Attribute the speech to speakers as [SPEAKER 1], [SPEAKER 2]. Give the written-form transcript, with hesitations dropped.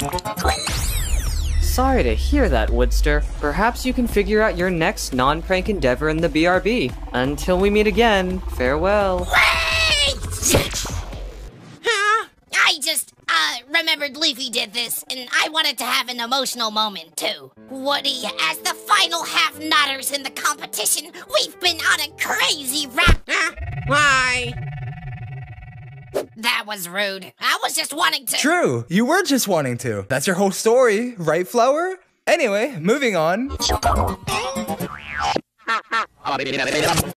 [SPEAKER 1] Sorry to hear that, Woodster. Perhaps you can figure out your next non-prank endeavor in the BRB. Until we meet again, farewell.
[SPEAKER 2] Wait! Huh? I just, remembered Leafy did this, and I wanted to have an emotional moment, too. Woody, as the final half-nodders in the competition, we've been on a crazy rap. Huh?
[SPEAKER 3] Why?
[SPEAKER 2] That was rude. I was just wanting to—
[SPEAKER 4] True, you were just wanting to. That's your whole story, right, Flower? Anyway, moving on.